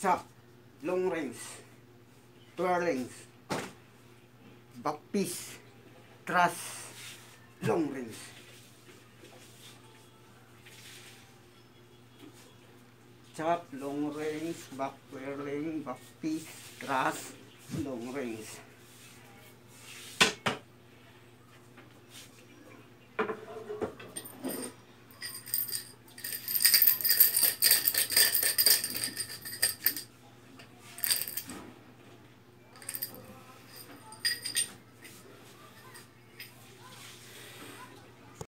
chop, long range, twirlings, back piece, thrust, long range. Chop, long range, back twirling, back piece, thrust, long range.